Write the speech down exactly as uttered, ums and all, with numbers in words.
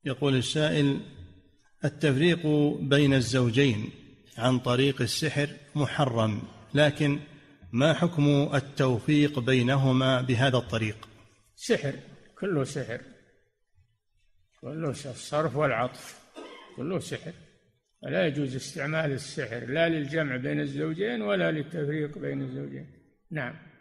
يقول السائل: التفريق بين الزوجين عن طريق السحر محرم، لكن ما حكم التوفيق بينهما بهذا الطريق؟ سحر، كله سحر، كله الصرف والعطف كله سحر، لا يجوز استعمال السحر لا للجمع بين الزوجين ولا للتفريق بين الزوجين. نعم.